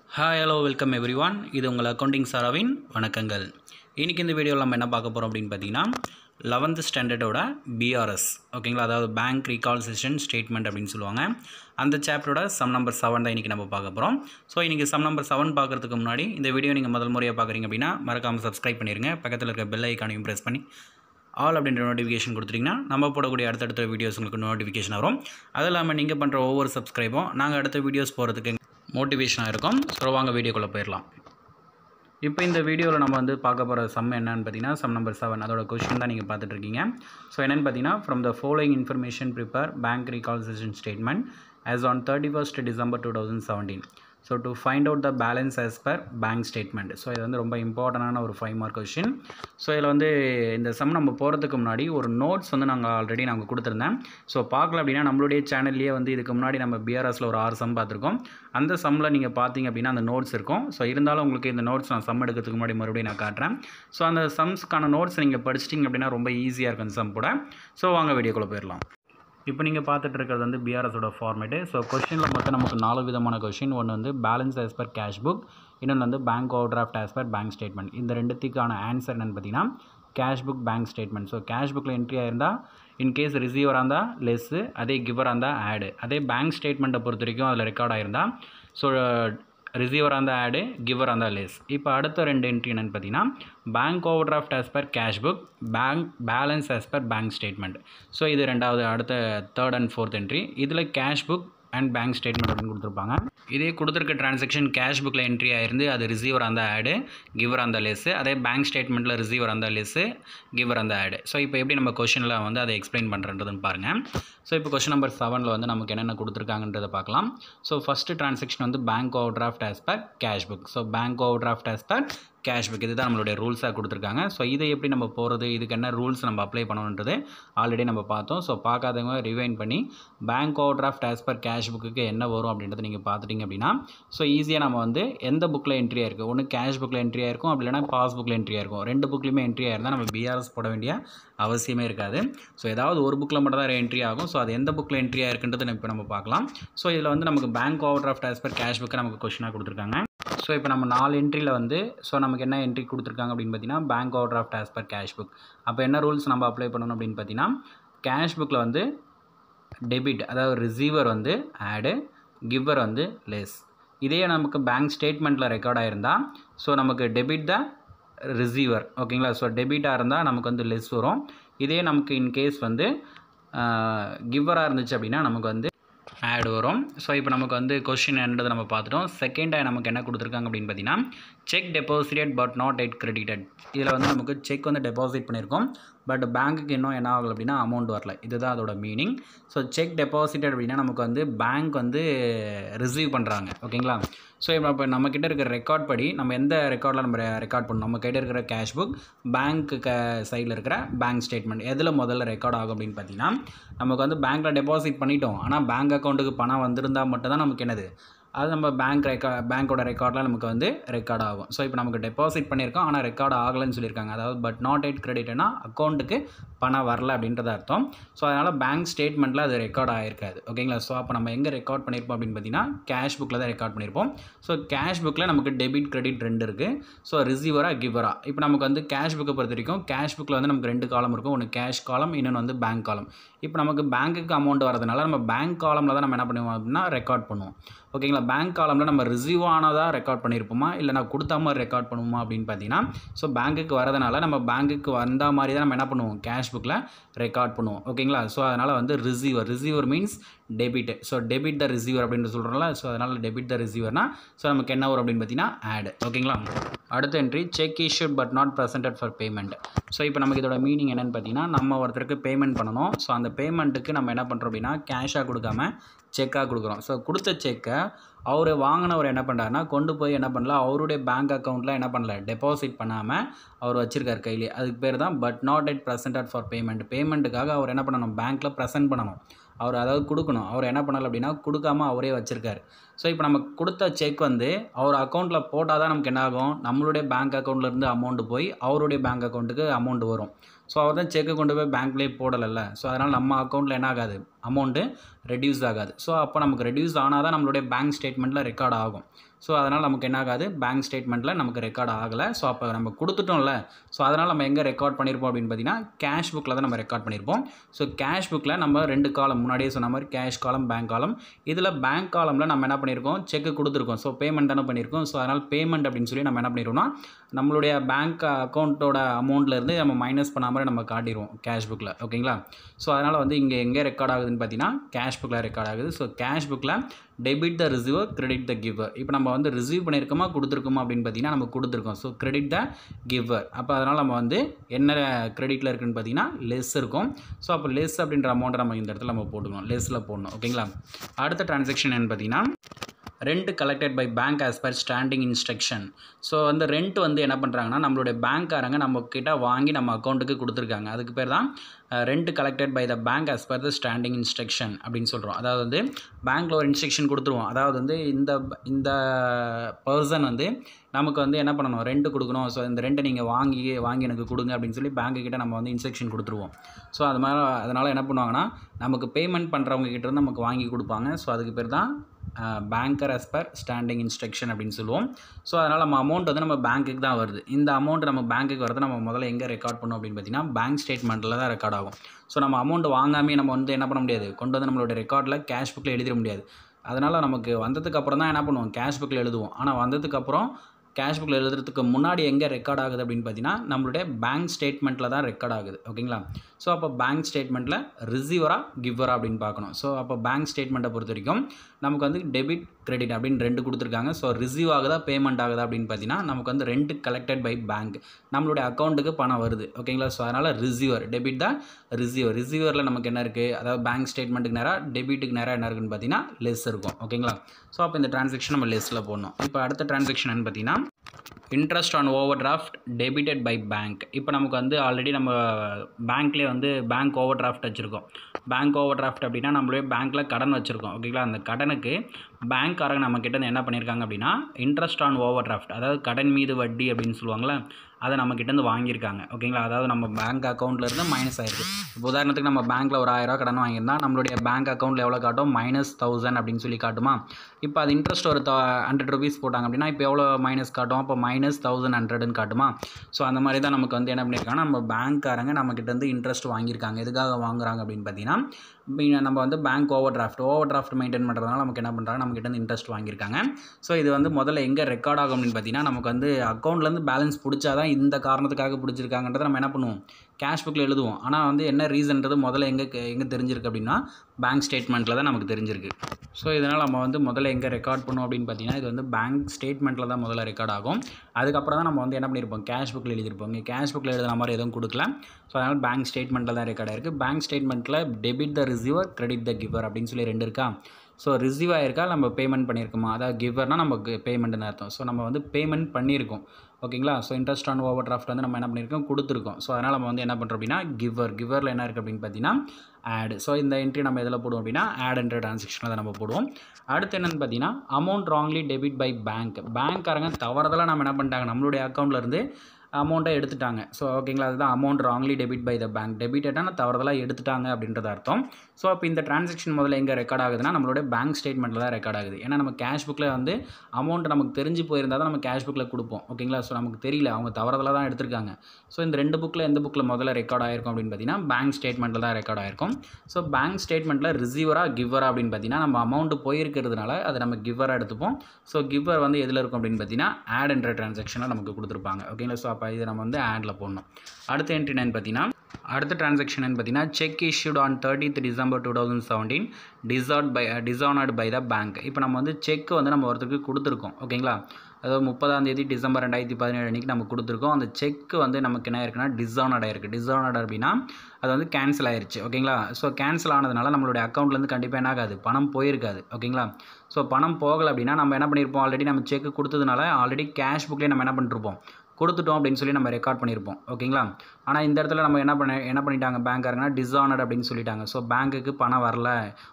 Hi hello welcome everyone. இது உங்கள் accounting சாராவின் வணக்கங்கள். இன்றைக்கி இந்த வீடியோவில் நம்ம என்ன பார்க்க போகிறோம் அப்படின்னு பார்த்தீங்கன்னா 11th ஸ்டாண்டர்டோட பிஆர்எஸ் ஓகேங்களா, அதாவது பேங்க் ரீகால்சிலேஷன் ஸ்டேட்மெண்ட் அப்படின்னு சொல்லுவாங்க. அந்த சாப்டரோட சம் நம்பர் 7 தான் இன்றைக்கி நம்ம பார்க்க போகிறோம். ஸோ இன்றைக்கி சம் நம்பர் 7 பார்க்குறதுக்கு முன்னாடி இந்த வீடியோ நீங்கள் முதல் முறையாக பார்க்குறீங்க அப்படின்னா மறக்காமல் சப்ஸ்கிரைப் பண்ணிடுங்க. பக்கத்தில் இருக்க பெல் ஐக்கானையும் ப்ரெஸ் பண்ணி ஆல் அப்படின்ற நோட்டிஃபிகேஷன் கொடுத்துட்டிங்கன்னா நம்ம போடக்கூடிய அடுத்தடுத்த வீடியோஸ் உங்களுக்கு நோட்டிஃபிகேஷன் வரும். அது இல்லாமல் நீங்கள் பண்ணுற ஒவ்வொரு சப்ஸ்கிரைபும் நாங்கள் அடுத்த வீடியோஸ் போகிறதுக்கு மோட்டிவேஷனாக இருக்கும். ஸோ வாங்க வீடியோக்குள்ளே போயிடலாம். இப்போ இந்த வீடியோவில் நம்ம பார்க்க போகிற சம் என்னன்னு பார்த்தீங்கன்னா சம் நம்பர் 7 அதோட கொஸ்டின் தான் நீங்கள் பார்த்துட்ருக்கீங்க. ஸோ என்னென்னு பார்த்தீங்கன்னா from the following information prepare bank reconciliation statement as on 31st December 2017. So to find out the balance as per bank statement. So இது ரொம்ப இம்பார்ட்டண்டான ஒரு 5 மார்க் கொஸ்டின். ஸோ இதில் இந்த சம் நம்ம போகிறதுக்கு முன்னாடி ஒரு நோட்ஸ் நாங்கள் ஆல்ரெடி கொடுத்துருந்தேன். ஸோ பார்க்கல அப்படின்னா நம்மளுடைய சேனல்லையே இதுக்கு முன்னாடி நம்ம பிஆர்எஸில் ஒரு 6 சம் பார்த்துருக்கோம். அந்த சம்மில் நீங்கள் பார்த்தீங்க அப்படின்னா அந்த நோட்ஸ் இருக்கும். ஸோ இருந்தாலும் உங்களுக்கு இந்த நோட்ஸ் நான் சம் எடுக்கிறதுக்கு முன்னாடி மறுபடியும் நான் காட்டுறேன். ஸோ அந்த சம்ஸ்க்கான நோட்ஸ் நீங்கள் படிச்சிட்டிங்க அப்படின்னா ரொம்ப ஈஸியாக இருக்கும் சம் கூட. ஸோ வாங்க வீடியோக்குள்ளே போயிடலாம். இப்போ நீங்கள் பார்த்துட்டு இருக்கிறது பிஆர்எஸோட ஃபார்மேட்டு. ஸோ கொஸ்டினில் மொத்தம் நமக்கு 4 விதமான கொஸ்டின். ஒன்று balance as per cash book, இன்னொன்று bank overdraft as per bank statement. இந்த ரெண்டுத்துக்கான ஆன்சர் என்னென்னு பார்த்தீங்கன்னா cash book bank statement. So cash புக்கில் என்ட்ரி ஆயிருந்தால் இன்கேஸ் ரிசீவராக இருந்தால் லெஸ்ஸு, அதே கிவராக இருந்தால் ஆடு. அதே பேங்க் ஸ்டேட்மெண்ட்டை பொறுத்த வரைக்கும் அதில் ரெக்கார்ட் ஆயிருந்தால் ஸோ ரிசீவராக இருந்தால் ஆடு, கிவராக இருந்தால் லெஸ். இப்போ அடுத்த 2 என்ட்ரி என்னென்னு பார்த்தீங்கன்னா bank overdraft as per cash book, bank balance as per bank statement. So இது அடுத்த 3rd and 4th என்ட்ரி. இதில் cash book and bank statement அப்படின்னு கொடுத்துருப்பாங்க. இதே கொடுத்துருக்க டிரான்சாக்ஷன் கேஷ் புக்கில் என்ட்ரி ஆயிருந்து அது ரிசீவராக இருந்தால் ஆடு, கிவராக இருந்தால் லெஸ்ஸு. அதே பேங்க் ஸ்டேட்மெண்ட்டில் ரிசீவராக இருந்தால் லெஸ்ஸு, கிவராக இருந்தால் ஆடு. ஸோ இப்போ எப்படி நம்ம கொஷனில் அதை எக்ஸ்பிளைன் பண்ணுறதுன்னு பாருங்கள். ஸோ இப்போ கொஸ்டின் நம்பர் 7ல் நமக்கு என்னென்ன கொடுத்துருக்காங்கன்றதை பார்க்கலாம். So first transaction bank overdraft as per cash book. So bank overdraft as per cash book இதுதான் நம்மளுடைய ரூல்ஸாக கொடுத்துருக்காங்க. ஸோ இதை எப்படி நம்ம போகிறது, இதுக்கு என்ன ரூல்ஸ் நம்ம அப்ளை பண்ணணுன்றது ஆல்ரெடி நம்ம பார்த்தோம். ஸோ பார்க்காதவங்க ரிவைண்ட் பண்ணி bank overdraft as per cash book என்ன வரும் அப்படின்றத நீங்கள் பார்த்துட்டிங்க அப்படின்னா ஸோ ஈஸியாக நம்ம எந்த புக்கில் என்ட்ரி ஆயிருக்கும், ஒன்று கேஷ் புக்கில் என்ட்ரி ஆயிருக்கும், அப்படி இல்லைனா பாஸ் புக்கில் என்ட்ரி ஆயிருக்கும். 2 புக்லையுமே என்ட்ரி ஆயிருந்தால் நம்ம பிஆர்எஸ் போட வேண்டிய அவசியமே இருக்காது. ஸோ ஏதாவது ஒரு புக்கில் மட்டும் தான் என்ட்ரி ஆகும். ஸோ அது எந்த புக்கில் என்ட்ரி ஆயிருக்குன்றது இப்போ நம்ம பார்க்கலாம். ஸோ இதில் நமக்கு bank overdraft as per cash book நமக்கு கொஸ்டினாக கொடுத்துருக்காங்க. ஸோ இப்போ நம்ம 4 என்ட்ரியில் ஸோ நமக்கு என்ன என்ட்ரி கொடுத்துருக்காங்க அப்படின்னு பார்த்தீங்கன்னா bank overdraft as per cash book. அப்போ என்ன ரூல்ஸ் நம்ம அப்ளை பண்ணணும் அப்படின்னு பார்த்தீங்கன்னா கேஷ் புக்கில் டெபிட், அதாவது ரிசீவர் ஆடு, கிவர் லெஸ். இதே நமக்கு பேங்க் ஸ்டேட்மெண்ட்டில் ரெக்கார்ட் ஆகிருந்தால் ஸோ நமக்கு டெபிட் த ரிசீவர் ஓகேங்களா. ஸோ டெபிட்டாக இருந்தால் நமக்கு லெஸ் வரும். இதே நமக்கு இன்கேஸ் கிவராக இருந்துச்சு அப்படின்னா நமக்கு ஆட் வரும். ஸோ இப்போ நமக்கு கொஸ்டின் என்னது நம்ம பார்த்துட்டோம். செகண்டாக நமக்கு என்ன கொடுத்துருக்காங்க அப்படின்னு பார்த்தீங்கன்னா cheque deposited but not yet credited. இதில் நமக்கு செக் டெபாசிட் பண்ணியிருக்கோம், பட் பேங்க்குக்கு இன்னும் என்ன ஆகலை அப்படின்னா அமௌண்ட் வரல. இதுதான் அதோட மீனிங். ஸோ செக் டெபாசிட்டட் அப்படின்னா நமக்கு பேங்க் ரிசீவ் பண்ணுறாங்க ஓகேங்களா. ஸோ இப்போ நம்மக்கிட்ட இருக்கிற ரெக்கார்ட் படி நம்ம எந்த ரெக்கார்டில் நம்ம ரெக்கார்ட் பண்ணணும், நம்ம கிட்ட இருக்கிற கேஷ் புக், பேங்க்கு சைடில் இருக்கிற பேங்க் ஸ்டேட்மெண்ட் எதில் முதல்ல ரெக்கார்ட் ஆகும் அப்படின்னு பார்த்தீங்கன்னா நமக்கு பேங்க்கில் டெபாசிட் பண்ணிட்டோம். ஆனால் பேங்க் அக்கௌண்ட்டுக்கு பணம் வந்திருந்தால் மட்டும் தான் நமக்கு என்னது அது நம்ம பேங்க்கோட ரெக்கார்டில் நமக்கு ரெக்கார்ட் ஆகும். ஸோ இப்போ நமக்கு டெபாசிட் பண்ணியிருக்கோம் ஆனால் ரெக்கார்ட் ஆகலைன்னு சொல்லியிருக்காங்க. அதாவது பட் நாட் எட் கிரெடிட்னா அக்கௌண்ட்டுக்கு பணம் வரல அப்படின்றது அர்த்தம். ஸோ அதனால் பேங்க் ஸ்டேட்மெண்ட்டில் அது ரெக்கார்ட் ஆகிருக்காது ஓகேங்களா. ஸோ அப்போ நம்ம எங்கே ரெக்கார்ட் பண்ணியிருப்போம் அப்படின்னு பார்த்தீங்கன்னா கேஷ் புக்கில் தான் ரெக்கார்ட் பண்ணியிருப்போம். ஸோ கேஷ் புக்கில் நமக்கு டெபிட் கிரெடிட் 2 இருக்குது. ஸோ ரிசீவராக கிவரா. இப்போ நமக்கு கேஷ் புக்கை பொறுத்த வரைக்கும் கேஷ் புக்கில் நமக்கு 2 காலம் இருக்கும். ஒன்று கேஷ் காலம், இன்னொன்று பேங்க் காலம். இப்போ நமக்கு பேங்க்குக்கு அமௌண்ட் வரதுனால நம்ம பேங்க் காலமில் தான் நம்ம என்ன பண்ணுவோம் அப்படின்னா ரெக்கார்ட் பண்ணுவோம் ஓகேங்களா. பேங்க் காலமில் நம்ம ரிசீவ் ஆனதாக ரெக்கார்ட் பண்ணியிருப்போமா இல்லை நான் கொடுத்த மாதிரி ரெக்கார்ட் பண்ணுவோமா அப்படின்னு பார்த்தீங்கன்னா ஸோ பேங்க்குக்கு வரதுனால நம்ம பேங்க்குக்கு வந்த மாதிரி தான் நம்ம என்ன பண்ணுவோம் கேஷ் புக்கில் ரெக்கார்ட் பண்ணுவோம் ஓகேங்களா. ஸோ அதனால் receiver means debit. So debit the receiver அப்படின்னு சொல்கிறோம்ல. ஸோ அதனால் டெபிட் த ரிசீவர்னா ஸோ நமக்கு என்ன வரும் அப்படின்னு பார்த்தீங்கன்னா ஆடு ஓகேங்களா. அடுத்த entry cheque issued but not presented for payment. So இப்போ நமக்கு இதோட மீனிங் என்னென்னு பார்த்தீங்கன்னா நம்ம ஒருத்தருக்கு பேமெண்ட் பண்ணணும். ஸோ அந்த பேமெண்ட்டுக்கு நம்ம என்ன பண்ணுறோம் அப்படின்னா கேஷாக கொடுக்காம செக்காக கொடுக்குறோம். ஸோ கொடுத்த செக்கை அவர் வாங்கினவர் என்ன பண்ணுறாருன்னா கொண்டு போய் என்ன பண்ணல அவருடைய பேங்க் அக்கௌண்ட்டில் என்ன பண்ணல டெபாசிட் பண்ணாமல் அவர் வச்சுருக்கார் கையிலே. அதுக்கு பேர் தான் but not yet presented for பேமெண்ட்டுக்காக அவர் என்ன பண்ணணும் பேங்க்கில் ப்ரெசென்ட் பண்ணணும். அவர் அதாவது கொடுக்கணும். அவர் என்ன பண்ணலை அப்படின்னா கொடுக்காம அவரே வச்சுருக்காரு. ஸோ இப்போ நம்ம கொடுத்த செக் அவர் அக்கௌண்ட்டில் போட்டால் தான் நமக்கு என்ன ஆகும், நம்மளுடைய பேங்க் அக்கௌண்ட்லேருந்து அமௌண்ட் போய் அவருடைய பேங்க் அக்கௌண்ட்டுக்கு அமௌண்ட் வரும். ஸோ அவர் தான் செக்கு கொண்டு போய் பேங்க்லேயே போடலைல்ல. ஸோ அதனால் நம்ம அக்கௌண்ட்டில் என்ன ஆகாது, அமௌண்ட்டு ரெடியூஸ் ஆகாது. ஸோ அப்போ நமக்கு ரெடியூஸ் ஆனால் தான் நம்மளுடைய பேங்க் ஸ்டேட்மெண்ட்டில் ரெக்கார்ட் ஆகும். ஸோ அதனால் நமக்கு என்ன ஆகாது, பேங்க் ஸ்டேட்மெண்ட்டில் நமக்கு ரெக்கார்ட் ஆகலை. ஸோ அப்போ நம்ம கொடுத்துட்டோம்ல, ஸோ அதனால் நம்ம எங்கே ரெக்கார்ட் பண்ணியிருப்போம் அப்படின்னு பார்த்தீங்கன்னா கேஷ் புக்கில் தான் நம்ம ரெக்கார்ட் பண்ணியிருப்போம். ஸோ கேஷ் புக்கில் நம்ம 2 காலம் முன்னாடியே சொன்ன மாதிரி கேஷ் காலம், பேங்க் காலம். இதில் பேங்க் காலமில் நம்ம என்ன பண்ணியிருக்கோம், செக்கு கொடுத்துருக்கோம். ஸோ பேமெண்ட் தானே பண்ணியிருக்கோம். ஸோ அதனால் பேமெண்ட் அப்படின்னு சொல்லி நம்ம என்ன பண்ணிடுவோம்னா நம்மளுடைய பேங்க் அக்கௌண்ட்டோட அமௌண்ட்லேருந்து நம்ம மைனஸ் பண்ண மாதிரி நம்ம காட்டிடுவோம் கேஷ் புக்கில். ஓகேங்களா? ஸோ அதனால் வந்து இங்கே எங்கே ரெக்கார்ட் ஆகுதுன்னு பார்த்தீங்கன்னா கேஷ் புக்கில் ரெக்கார்ட் ஆகுது. ஸோ கேஷ் புக்கில் debit the receiver, credit the giver. இப்போ நம்ம வந்து ரிசீவ் பண்ணியிருக்கோமா கொடுத்துருக்கோமா அப்படின்னு பார்த்தீங்கன்னா நம்ம கொடுத்துருக்கோம். So credit the giver. அப்போ அதனால் நம்ம வந்து என்ன கிரெடிட்டில் இருக்குதுன்னு பார்த்தீங்கன்னா லெஸ் இருக்கும். ஸோ அப்போ லெஸ் அப்படின்ற அமௌண்ட்டை நம்ம இந்த இடத்துல நம்ம போட்டுக்கணும், லெஸ்ஸில் போடணும். ஓகேங்களா? அடுத்த டிரான்சாக்ஷன் என்னன்னு பார்த்தீங்கன்னா rent collected by bank as per standing instruction. So வந்து ரெண்ட் வந்து என்ன பண்ணுறாங்கன்னா நம்மளுடைய பேங்க்காரங்க நம்மக்கிட்ட வாங்கி நம்ம அக்கௌண்ட்டுக்கு கொடுத்துருக்காங்க. அதுக்கு பேர் தான் rent collected by the bank as per the standing instruction அப்படின்னு சொல்கிறோம். அதாவது வந்து பேங்க்கில் ஒரு இன்ஸ்ட்ரக்ஷன் கொடுத்துருவோம். அதாவது வந்து இந்த பர்சன் வந்து நமக்கு வந்து என்ன பண்ணணும், ரெண்ட் கொடுக்கணும். ஸோ இந்த ரெண்ட்டை நீங்கள் வாங்கி எனக்கு கொடுங்க அப்படின்னு சொல்லி பேங்க்குக்கிட்ட நம்ம வந்து இன்ஸ்ட்ரக்ஷன் கொடுத்துருவோம். ஸோ அதனால் என்ன பண்ணுவாங்கன்னா நமக்கு பேமெண்ட் பண்ணுறவங்க கிட்ட இருந்து நமக்கு வாங்கி கொடுப்பாங்க. ஸோ அதுக்கு பேர் தான் banker as per standing instruction அப்படின்னு சொல்லுவோம். ஸோ அதனால் நம்ம அமௌண்ட் வந்து நம்ம பேங்க்குக்கு தான் வருது. இந்த அமௌண்ட் நம்ம பேங்க்குக்கு வரது நம்ம முதல்ல எங்கே ரெக்கார்ட் பண்ணோம் அப்படின்னு பார்த்தீங்கன்னா பேங்க் ஸ்டேட்மெண்ட்டில் தான் ரெக்கார்ட் ஆகும். ஸோ நம்ம அமௌண்ட் வாங்காமே நம்ம வந்து என்ன பண்ண முடியாது, கொண்டு வந்து நம்மளோட ரெக்கார்டில் கேஷ் புக்கில் எழுதிட முடியாது. அதனால் நமக்கு வந்ததுக்கப்புறம் தான் என்ன பண்ணுவோம், கேஷ் புக்கில் எழுதுவோம். ஆனால் வந்ததுக்கப்புறம் கேஷ் புக்கில் எழுதுறதுக்கு முன்னாடி எங்கே ரெக்கார்ட் ஆகுது அப்படின்னு பார்த்தீங்கன்னா நம்மளுடைய பேங்க் ஸ்டேட்மெண்ட்டில் தான் ரெக்கார்ட் ஆகுது. ஓகேங்களா? ஸோ அப்போ பேங்க் ஸ்டேட்மெண்ட்டில் ரிசீவரா கிவரா அப்படின்னு பார்க்கணும். ஸோ அப்போ பேங்க் ஸ்டேட்மெண்ட்டை பொறுத்த வரைக்கும் நமக்கு வந்து டெபிட், கிரெடிட் அப்படின்னு 2 கொடுத்துருக்காங்க. ஸோ ரிசீவ் ஆகுதா பேமெண்ட் ஆகுதா அப்படின்னு பார்த்தீங்கன்னா நமக்கு வந்து ரெண்ட் கலெக்டட் பை பேங்க், நம்மளுடைய அக்கௌண்ட்டுக்கு பணம் வருது. ஓகேங்களா? ஸோ அதனால் ரிசீவர், டெபிட் தான் ரிசீவர். ரிசீவரில் நமக்கு என்ன இருக்குது, அதாவது பேங்க் ஸ்டேட்மெண்ட்டுக்கு நேராக டெபிட்டுக்கு நேராக என்ன இருக்குன்னு பார்த்தீங்கன்னா லெஸ் இருக்கும். ஓகேங்களா? ஸோ அப்போ இந்த டிரான்சாக்ஷன் நம்ம லெஸ்ஸில் போடணும். இப்போ அடுத்த டிரான்சாக்ஷன் என்ன பார்த்தீங்கன்னா interest on overdraft debited by bank. இப்போ நமக்கு வந்து ஆல்ரெடி நம்ம பேங்க்லேயே வந்து பேங்க் ஓவர் டிராஃப்ட் வச்சுருக்கோம். பேங்க் ஓவர் டிராஃப்ட் அப்படின்னா நம்மளே பேங்க்கில் கடன் வச்சுருக்கோம். ஓகேங்களா? அந்த கடனுக்கு பேங்க்காரங்க நம்மக்கிட்ட என்ன பண்ணியிருக்காங்க அப்படின்னா இன்ட்ரெஸ்ட் ஆன் ஓவர் டிராஃப்ட், அதாவது கடன் மீது வட்டி அப்படின்னு சொல்லுவாங்களே, அதை நம்மக்கிட்டேருந்து வாங்கியிருக்காங்க. ஓகேங்களா? அதாவது நம்ம பேங்க் அக்கௌண்ட்லேருந்து மைனஸ் ஆகிருக்கு. இப்போ உதாரணத்துக்கு நம்ம பேங்க்கில் ஒரு 1000 ரூபா கடன் வாங்கியிருந்தால் நம்மளுடைய பேங்க் அக்கௌண்ட்டில் எவ்வளோ காட்டும், -1000 அப்படின்னு சொல்லி காட்டுமா. இப்போ அது இன்ட்ரெஸ்ட் ஒரு 100 ருபீஸ் போட்டாங்க அப்படின்னா இப்போ எவ்வளோ மைனஸ் காட்டும், அப்போ -1100ன்னு காட்டுமா. ஸோ அந்த மாதிரி தான் நமக்கு வந்து என்ன பண்ணியிருக்காங்கன்னா நம்ம பேங்க்காரங்க நம்மக்கிட்டேருந்து இன்ட்ரெஸ்ட் வாங்கியிருக்காங்க. எதுக்காக வாங்குறாங்க அப்படின்னு பார்த்தீங்கன்னா நம்ம வந்து பேங்க் ஓவர் டிராஃப்ட் மெயின்டைன் பண்ணுறதுனால நமக்கு என்ன பண்ணுறாங்க, நம்மக்கிட்ட இன்ட்ரெஸ்ட் வாங்கியிருக்காங்க. ஸோ இது வந்து முதல்ல எங்கே ரெக்கார்ட் ஆகும் அப்படின்னு பார்த்தீங்கன்னா நமக்கு வந்து அக்கௌண்ட்லேருந்து பேலன்ஸ் பிடிச்சா தான் இந்த காரணத்துக்காக பிடிச்சிருக்காங்கன்றதை நம்ம என்ன பண்ணுவோம், கேஷ் புக்கில் எழுதுவோம். ஆனால் வந்து என்ன ரீசன்றது முதல்ல எங்கே தெரிஞ்சிருக்கு அப்படின்னா பேங்க் ஸ்டேட்மெண்ட்டில் தான் நமக்கு தெரிஞ்சிருக்கு. ஸோ இதனால் நம்ம வந்து முதல்ல எங்கே ரெக்கார்ட் பண்ணுவோம் அப்படின்னு பார்த்தீங்கன்னா இது வந்து பேங்க் ஸ்டேட்மெண்ட்டில் தான் முதல்ல ரெக்கார்ட் ஆகும். அதுக்கப்புறம் தான் நம்ம வந்து என்ன பண்ணியிருப்போம், கேஷ் புக்கில் எழுதியிருப்போம். இங்கே கேஷ் புக்கில் எழுதுன மாதிரி எதுவும் கொடுக்கல. ஸோ அதனால் பேங்க் ஸ்டேட்மெண்ட்டில் தான் ரெக்கார்ட் ஆயிருக்கு. பேங்க் ஸ்டேட்மெண்ட்டில் debit the receiver, credit the giver அப்படின்னு சொல்லி 2 இருக்கா. ஸோ ரிசீவ் ஆகிருக்கா, நம்ம பேமெண்ட் பண்ணியிருக்கோமா, அதாவது கிவர்னால் நமக்கு பேமெண்ட்னு அர்த்தம். ஸோ நம்ம வந்து பேமெண்ட் பண்ணியிருக்கோம். ஓகேங்களா? So interest on overdraft வந்து நம்ம என்ன பண்ணியிருக்கோம், கொடுத்துருக்கோம். ஸோ அதனால் நம்ம வந்து என்ன பண்ணுறோம் அப்படின்னா கிவரில் என்ன இருக்குது அப்படின்னு பார்த்தீங்கன்னா ஆட். ஸோ இந்த என்ட்ரி நம்ம எதில் போடுவோம் அப்படின்னா ஆட்ன்ற டிரான்சாக்ஷனில் தான் நம்ம போடுவோம். அடுத்து என்னென்னு பார்த்தீங்கன்னா அமௌண்ட் ராங்லி டெபிட் பை பேங்க்காரங்க தவறுதலாக நம்ம என்ன பண்ணிட்டாங்க, நம்மளுடைய அக்கௌண்ட்லேருந்து அமௌண்ட்டை எடுத்துட்டாங்க. ஸோ ஓகேங்களா, அதுதான் amount wrongly debit by the bank. டெபிட்டடான தவறுதலாக எடுத்துட்டாங்க அப்படின்றது அர்த்தம். ஸோ அப்போ இந்த டிரான்சாக்ஷன் முதல்ல எங்கே ரெக்கார்ட் ஆகுதுன்னா நம்மளோட பேங்க் ஸ்டேட்மெண்ட்டில் தான் ரெக்கார்ட் ஆகுது. ஏன்னா நம்ம கேஷ் புக்கில் வந்து அமௌண்ட் நமக்கு தெரிஞ்சு போயிருந்தால் தான் நம்ம கேஷ் புக்கில் கொடுப்போம். ஓகேங்களா? ஸோ நமக்கு தெரியல, அவங்க தவறுதலாக தான் எடுத்திருக்காங்க. ஸோ இந்த 2 புக்கில் எந்த புக்கில் முதல்ல ரெக்கார்ட் ஆகிருக்கும் அப்படின்னு பார்த்தீங்கன்னா பேங்க் ஸ்டேட்மெண்ட்டில் தான் ரெக்கார்ட் ஆகிருக்கும். ஸோ பேங்க் ஸ்டேட்மெண்ட்டில் ரிசீவரா கிவரா அப்படின்னு பார்த்தீங்கன்னா நம்ம அமௌண்ட் போயிருக்கிறதுனால அதை நம்ம கிவராக எடுத்துப்போம். ஸோ கிவர் வந்து எதில் இருக்கும் அப்படின்னு பார்த்தீங்கன்னா ஆட் என்ற டிரான்சாக்ஷனில் நமக்கு கொடுத்துருப்பாங்க. ஓகேங்களா? ஸோ அப்போ இதை நம்ம வந்து ஆடில் போடணும். அடுத்த என்ட்ரி என்னன்னு பார்த்தீங்கன்னா அடுத்த டிரான்சாக்ஷன் பார்த்தீங்கன்னா cheque issued on 30th December 2017 dishonoured by the bank. இப்போ நம்ம வந்து செக் வந்து நம்ம ஒருத்தருக்கு கொடுத்துருக்கோம். ஓகேங்களா? அதாவது 30 December 2017 அன்றைக்கி நம்ம கொடுத்துருக்கோம். அந்த செக் வந்து நமக்கு என்ன இருக்குன்னா டிசானர்ட் ஆயிருக்கு. டிசானர்ட் அப்படின்னா அது வந்து கேன்சல் ஆயிடுச்சு. ஓகேங்களா? ஸோ கேன்சல் ஆனதுனால நம்மளுடைய அக்கௌண்ட்லேருந்து கண்டிப்பாக என்ன ஆகாது, பணம் போயிருக்காது. ஓகேங்களா? ஸோ பணம் போகலை அப்படின்னா நம்ம என்ன பண்ணியிருப்போம், ஆல்ரெடி நம்ம செக் கொடுத்ததுனால ஆல்ரெடி கேஷ் புக்லேயே நம்ம என்ன பண்ணிருப்போம், கொடுத்துட்டோம் அப்படின்னு சொல்லி நம்ம ரெக்கார்ட் பண்ணியிருப்போம். ஓகேங்களா? ஆனால் இந்த இடத்துல நம்ம என்ன பண்ணிட்டாங்க பேங்க்காரங்கன்னா டிசானர்ட் அப்படின்னு சொல்லிட்டாங்க. ஸோ பேங்க்குக்கு பணம் வரல,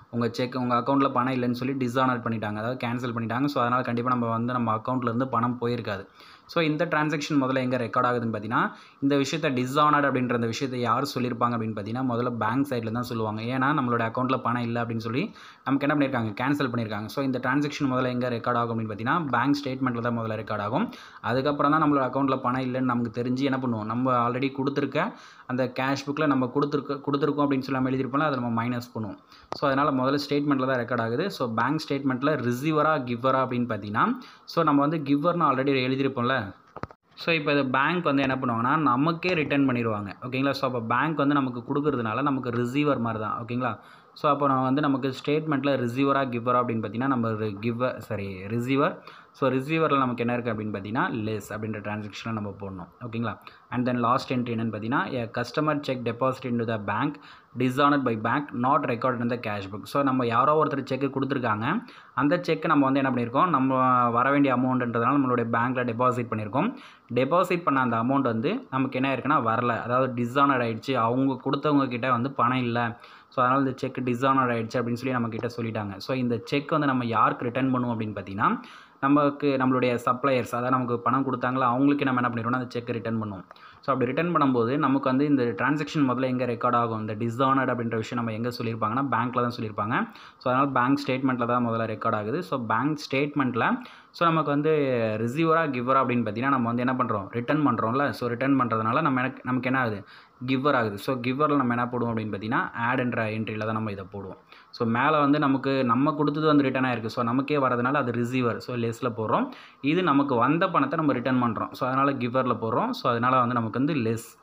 உங்கள் அக்கௌண்ட்டில் பணம் இல்லைன்னு சொல்லி டிசானர்ட் பண்ணிட்டாங்க, அதாவது கேன்சல் பண்ணிட்டாங்க. ஸோ அதனால் கண்டிப்பாக நம்ம அக்கௌண்ட்லேருந்து பணம் போயிருக்காது. ஸோ இந்த டிரான்சாக்ஷன் முதல்ல எங்கே ரெக்கார்ட் ஆகுதுன்னு பார்த்தீங்கன்னா, இந்த விஷயத்தை டிஸானர்ட் அப்படின்ற அந்த விஷயத்தை யார் சொல்லியிருப்பாங்க அப்படின்னு பார்த்தீங்கன்னா, முதல்ல பேங்க் சைடில் தான் சொல்லுவாங்க. ஏன்னா நம்மளோட அக்கௌண்ட்டில் பணம் இல்லை அப்படின்னு சொல்லி நமக்கு என்ன பண்ணியிருக்காங்க, கேன்சல் பண்ணியிருக்காங்க. ஸோ இந்த டிரான்சாக்ஷன் முதல்ல எங்கே ரெக்கார்ட் ஆகும் அப்படின்னு பார்த்தீங்கன்னா, பேங்க் ஸ்டேட்மெண்ட்டில் தான் முதல்ல ரெக்கார்ட் ஆகும். அதுக்கப்புறம் தான் நம்மளோட அக்கௌண்ட்டில் பணம் இல்லைன்னு நமக்கு தெரிஞ்சு என்ன பண்ணுவோம், நம்ம ஆல்ரெடி கொடுத்துருக்க அந்த கேஷ் புக்கில் நம்ம கொடுத்துருக்கோம் அப்படின்னு சொல்லி நம்ம எழுதியிருப்போம்ல, அதை நம்ம மைனஸ் பண்ணுவோம். ஸோ அதனால் முதல்ல ஸ்டேட்மெண்ட்டில் தான் ரெக்கார்ட் ஆகுது. ஸோ பேங்க் ஸ்டேட்மெண்ட்டில் ரிசீவரா கிவ்வரா அப்படின்னு பார்த்தீங்கன்னா, ஸோ நம்ம வந்து கிவ்வர்னு ஆல்ரெடி எழுதியிருப்போம்ல. ஸோ இப்போ இது பேங்க் வந்து என்ன பண்ணுவாங்கன்னா, நமக்கே ரிட்டர்ன் பண்ணிடுவாங்க. ஓகேங்களா. ஸோ அப்போ பேங்க் வந்து நமக்கு கொடுக்குறதுனால நமக்கு ரிசீவர் மாதிரி தான். ஓகேங்களா. ஸோ அப்போ நான் வந்து நமக்கு ஸ்டேட்மெண்ட்டில் ரிசீவரா கிவ்வரா அப்படின்னு பார்த்தீங்கன்னா, நம்ம ரிசீவர். ஸோ ரிசீவரில் நமக்கு என்ன இருக்குது அப்படின்னு பார்த்தீங்கன்னா, லெஸ் அப்படின்ற டிரான்சாக்ஷனை நம்ம போடணும். ஓகேங்களா. அண்ட் தென் லாஸ்ட் என்ட்ரி என்னென்னு பார்த்தீங்கன்னா, customer cheque deposit into the bank dishonoured by bank not record in the cash book. So நம்ம யாரோ ஒருத்தர் செக்கு கொடுத்துருக்காங்க. அந்த செக்கு நம்ம வந்து என்ன பண்ணியிருக்கோம், நம்ம வர வேண்டிய அமௌண்ட்ன்றதுனால நம்மளுடைய பேங்க்கில் டெபாசிட் பண்ணியிருக்கோம். டெபாசிட் பண்ண அந்த அமௌண்ட் வந்து நமக்கு என்ன இருக்குன்னா வரல, அதாவது டிஸானர்ட் ஆகிடுச்சு. அவங்க கொடுத்தவங்க கிட்ட வந்து பணம் இல்லை. ஸோ அதனால் இந்த செக் டிஸானர் ஆகிடுச்சு அப்படின்னு சொல்லி நம்மக்கிட்ட சொல்லிட்டாங்க. ஸோ இந்த செக் வந்து நம்ம யாருக்கு ரிட்டர்ன் பண்ணுவோம் அப்படின்னு பார்த்தீங்கன்னா, நம்மளுடைய சப்ளையர்ஸ், அதாவது நமக்கு பணம் கொடுத்தாங்களா அவங்களுக்கு நம்ம என்ன பண்ணிடுவோம்னா அந்த செக் ரிட்டர்ன் பண்ணுவோம். ஸோ அப்படி ரிட்டர்ன் பண்ணும்போது நமக்கு வந்து இந்த டிரான்சாக்ஷன் முதல்ல எங்கே ரெக்கார்ட் ஆகும், இந்த டிஸானர்ட் அப்படின்ற விஷயம் நம்ம எங்கே சொல்லியிருப்பாங்கன்னா பேங்க்கில் தான் சொல்லியிருப்பாங்க. ஸோ அதனால் பேங்க் ஸ்டேட்மெண்ட்டில் தான் முதல்ல ரெக்கார்ட் ஆகுது. ஸோ பேங்க் ஸ்டேட்மெண்ட்டில் ஸோ நமக்கு வந்து ரிசீவரா கிவ்வரா அப்படின்னு பார்த்தீங்கன்னா, நம்ம வந்து என்ன பண்ணுறோம், ரிட்டர்ன் பண்ணுறோம்ல. ஸோ ரிட்டர்ன் பண்ணுறதுனால நமக்கு என்ன ஆகுது, கிவ்வர் ஆகுது. ஸோ கிவ்வரில் நம்ம என்ன போடுவோம் அப்படின்னு பார்த்தீங்கன்னா, ஆட்ன்ற என்ட்ரியில் தான் நம்ம இதை போடுவோம். ஸோ மேலே வந்து நம்ம கொடுத்தது வந்து ரிட்டர்ன் ஆகிருக்கு. ஸோ நமக்கே வரதுனால அது ரிசீவர். ஸோ லெஸ்ஸில் போடுறோம். இது நமக்கு வந்த பணத்தை நம்ம ரிட்டர்ன் பண்ணுறோம். ஸோ அதனால் கிவ்வரில் போடுறோம். ஸோ அதனால் வந்து நமக்கு வந்து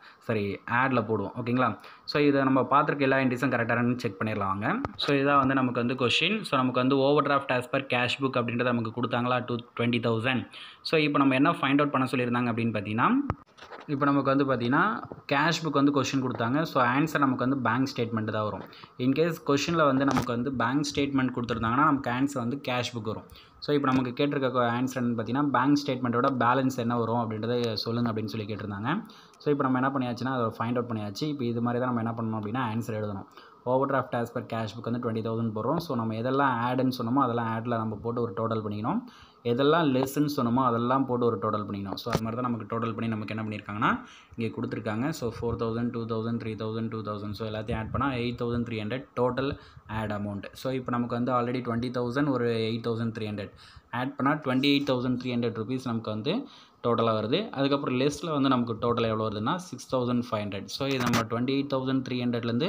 ஆடில் போடுவோம். ஓகேங்களா. ஸோ இதை நம்ம பார்த்துருக்க எல்லா என்ட்ரிஸும் கரெக்டானு செக் பண்ணிடலாம் வாங்க. ஸோ இதான் வந்து நமக்கு வந்து கொஷின். ஸோ நமக்கு வந்து overdraft as per cash book அப்படின்றத நமக்கு கொடுத்தாங்களா 20,000. ஸோ இப்போ நம்ம என்ன ஃபைண்ட் அவுட் பண்ண சொல்லியிருந்தாங்க அப்படின்னு பார்த்தீங்கன்னா, இப்போ நமக்கு வந்து பார்த்தீங்கன்னா கேஷ் புக் வந்து கொஷின் கொடுத்தாங்க. ஸோ ஆன்சர் நமக்கு வந்து பேங்க் ஸ்டேட்மெண்ட் தான் வரும். இன்கேஸ் கொஷினில் வந்து நமக்கு வந்து பேங்க் ஸ்டேட்மெண்ட் கொடுத்துருந்தாங்கன்னா நமக்கு ஆன்சர் வந்து கேஷ் புக் வரும். ஸோ இப்போ நமக்கு கேட்டிருக்க ஆன்சர் என்னன்னு பார்த்தீங்கன்னா, பேங்க் ஸ்டேட்மெண்ட்டோட பேலன்ஸ் என்ன வரும் அப்படின்றத சொல்லுங்கள் அப்படின்னு சொல்லி கேட்டிருந்தாங்க. ஸோ இப்போ நம்ம என்ன பண்ணியாச்சுன்னா அதை ஃபைண்ட் அவுட் பண்ணியாச்சு. இப்போ இது மாதிரி தான் நம்ம என்ன பண்ணணும் அப்படின்னா ஆன்சர் எழுதணும். Overdraft as per cash book வந்து 20,000 போடுறோம். ஸோ நம்ம எதெல்லாம் ஆடுன்னு சொன்னோமோ அதெல்லாம் ஆடில் நம்ம போட்டு ஒரு டோட்டல் பண்ணிக்கணும். எதெல்லாம் லெஸ்ன்னு சொன்னோமோ அதெல்லாம் போட்டு ஒரு டோட்டல் பண்ணிக்கணும். ஸோ அது மாதிரி தான் நமக்கு டோட்டல் பண்ணி நமக்கு என்ன பண்ணியிருக்காங்கன்னா இங்கே கொடுத்துருக்காங்க. ஸோ 4,000, 2,000, 3,000, 2,000. ஸோ எல்லாத்தையும் ஆட் பண்ணால் 8,300 டோட்டல் ஆட் அமௌண்ட். ஸோ இப்போ நமக்கு வந்து ஆல்ரெடி 20,000 ஒரு 8,300 ஆட் பண்ணால் 28,300 ருபீஸ் நமக்கு வந்து டோட்டலாக வருது. அதுக்கப்புறம் லெஸ்ட்டில் வந்து நமக்கு டோட்டல் எவ்வளோ வருதுன்னா 6,500. ஸோ இது நம்ம 28,300லேருந்து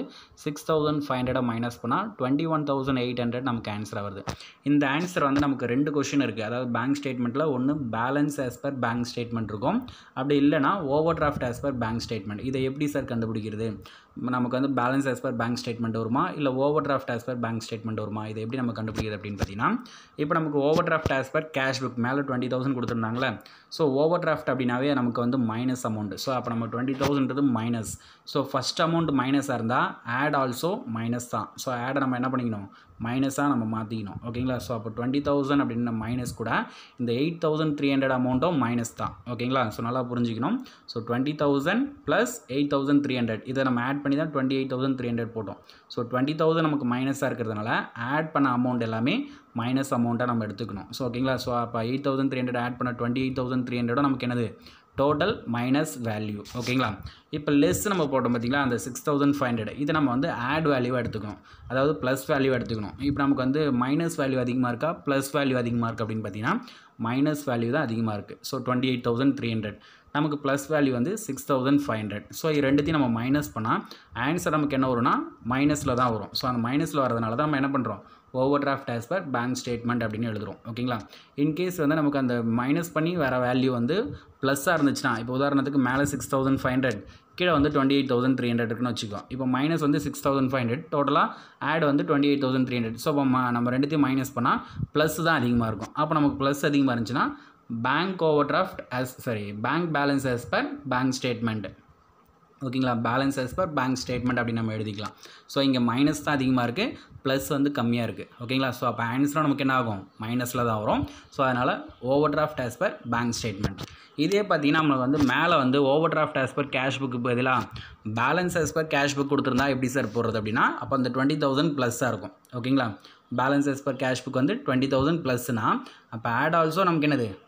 6,500 மைனஸ் பண்ணால் 21,800 நமக்கு ஆன்சராக வருது. இந்த ஆன்சர் வந்து நமக்கு 2 கொஷின் இருக்குது. அதாவது பேங்க் ஸ்டேட்மெண்ட்டில் ஒன்று balance as per bank statement இருக்கும். அப்படி இல்லைனா overdraft as per bank statement. இதை எப்படி சார் கண்டுபிடிக்கிறது, நமக்கு வந்து balance as per bank statement வருமா இல்லை overdraft as per bank statement வருமா, இதை எப்படி நம்ம கண்டுபிடிக்கிறது அப்படின்னு பார்த்தீங்கன்னா, இப்போ நமக்கு overdraft as per cash book மேலே 20,000 கொடுத்துருந்தாங்களே. ஸோ ஓவர் டிராஃப்ட் அப்படின்னாவே நமக்கு வந்து மைனஸ் அமௌண்ட். ஸோ அப்போ நம்ம 20,000ன்றது மைனஸ். ஸோ ஃபஸ்ட் அமௌண்ட் மைனஸாக இருந்தால் ஆட் ஆல்சோ மைனஸ் தான். ஸோ ஆடை நம்ம என்ன பண்ணிக்கணும், மைனஸாக நம்ம மாற்றிக்கணும். ஓகேங்களா. ஸோ அப்போ 20,000 அப்படின்ற மைனஸ் கூட இந்த 8,300 அமௌண்ட்டும் மைனஸ் தான். ஓகேங்களா. ஸோ நல்லா புரிஞ்சுக்கணும். ஸோ 20,000 ப்ளஸ் 8,300 இதை நம்ம ஆட் பண்ணி தான் 28,300 போட்டோம். ஸோ 20,000 நமக்கு மைனஸாக இருக்கிறதுனால ஆட் பண்ண அமௌண்ட் எல்லாமே மைனஸ் அமௌண்ட்டாக நம்ம எடுத்துக்கணும். ஸோ ஓகேங்களா. ஸோ அப்போ 8,300 ஆட் பண்ண 28,300 நமக்கு என்னது டோட்டல் மைனஸ் வேல்யூ. ஓகேங்களா. இப்போ லெஸ் நம்ம போட்டோம் பார்த்திங்களா, அந்த 6,500 இதை நம்ம வந்து ஆட் வேல்யூவாக எடுத்துக்கணும். அதாவது ப்ளஸ் வேல்யூ எடுத்துக்கணும். இப்போ நமக்கு வந்து மைனஸ் வேல்யூ அதிகமாக இருக்கா ப்ளஸ் வேல்யூ அதிகமாக இருக்குது அப்படின்னு பார்த்தீங்கன்னா மைனஸ் வேல்யூ தான் அதிகமாக இருக்குது. ஸோ 28,300 நமக்கு ப்ளஸ் வேல்யூ வந்து 6,500. ஸோ இது ரெண்டுத்தையும் நம்ம மைனஸ் பண்ணால் ஆன்சர் நமக்கு என்ன வரும்னா மைனஸில் தான் வரும். ஸோ அந்த மைனஸில் வரதுனால தான் நம்ம என்ன பண்ணுறோம், overdraft as per bank statement அப்படின்னு எழுதுகிறோம். ஓகேங்களா. இன்கேஸ் வந்து நமக்கு அந்த மைனஸ் பண்ணி வேறு வேல்யூ வந்து ப்ளஸ்ஸாக இருந்துச்சுன்னா, இப்போ உதாரணத்துக்கு மேலே 6,500 கீழே வந்து 28,300 இருக்குன்னு வச்சுக்கோ. இப்போ மைனஸ் வந்து 6,500 டோட்டலாக ஆட் வந்து 28,300. ஸோ இப்போ நம்ம ரெண்டுத்தையும் மைனஸ் பண்ணால் ப்ளஸ் தான் அதிகமாக இருக்கும். அப்போ நமக்கு ப்ளஸ் அதிகமாக இருந்துச்சுன்னா bank overdraft bank balance as per bank statement. ஓகேங்களா. Balance as per bank statement அப்படின்னு நம்ம எழுதிக்கலாம். ஸோ இங்கே மைனஸ் தான் அதிகமாக இருக்குது, ப்ளஸ் வந்து கம்மியாக இருக்குது. ஓகேங்களா. ஸோ அப்போ ஆன்சரும் நமக்கு என்ன ஆகும், மைனஸில் தான் வரும். ஸோ அதனால் overdraft as per bank statement. இதே பார்த்தீங்கன்னா நம்மளுக்கு வந்து மேலே வந்து overdraft as per cash book பதிலாக balance as per cash book கொடுத்துருந்தா எப்படி சார் போடுறது அப்படின்னா, அப்போ அந்த 20,000 ப்ளஸ்ஸாக இருக்கும். ஓகேங்களா. Balance as per cash book வந்து 20,000 ப்ளஸ்னா அப்போ ஆட் ஆல்சோ நமக்கு என்னது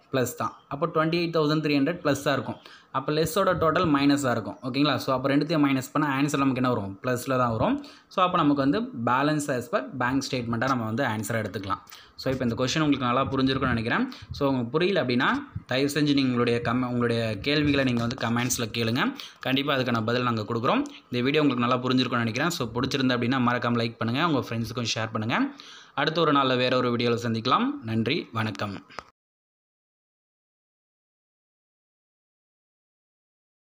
ப்ளஸ் தான். அப்போ 28,300 ப்ளஸ்ஸாக இருக்கும். அப்போ லெஸ்ஸோட டோட்டல் மைனஸாக இருக்கும். ஓகேங்களா? ஸோ அப்போ ரெண்டுத்தையும் மைனஸ் பண்ணால் ஆன்சர் நமக்கு என்ன வரும்? ப்ளஸில் தான் வரும். ஸோ அப்போ நமக்கு வந்து பேலன்ஸ் ஆஸ் பர் பேங்க் ஸ்டேட்மெண்ட்டாக நம்ம வந்து ஆன்சரை எடுத்துக்கலாம். ஸோ இப்போ இந்த கொஸ்டின் உங்களுக்கு நல்லா புரிஞ்சிருக்கும்னு நினைக்கிறேன். ஸோ உங்களுக்கு புரியல அப்படின்னா தயவு செஞ்சு நீங்கள் உங்களுடைய கேள்விகளை நீங்கள் வந்து கமெண்ட்ஸில் கேளுங்க. கண்டிப்பாக அதுக்கான பதில் நாங்கள் கொடுக்குறோம். இந்த வீடியோ உங்களுக்கு நல்லா புரிஞ்சிருக்கும்னு நினைக்கிறேன். ஸோ பிடிச்சிருந்தா அப்படின்னா மறக்காமல் லைக் பண்ணுங்கள், உங்கள் ஃப்ரெண்ட்ஸுக்கும் ஷேர் பண்ணுங்கள். அடுத்த ஒரு நாளில் வேறு ஒரு வீடியோவில் சந்திக்கலாம். நன்றி, வணக்கம்.